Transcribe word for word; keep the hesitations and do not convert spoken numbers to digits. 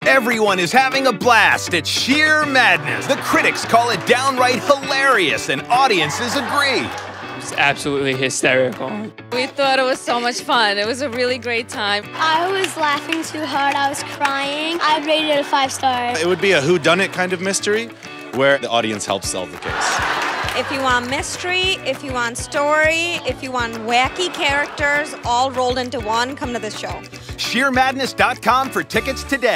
Everyone is having a blast at Shear Madness. The critics call it downright hilarious, and audiences agree. It's absolutely hysterical. We thought it was so much fun. It was a really great time. I was laughing too hard. I was crying. I rated it a five star. It would be a whodunit kind of mystery where the audience helps solve the case. If you want mystery, if you want story, if you want wacky characters all rolled into one, come to this show. shear madness dot com for tickets today.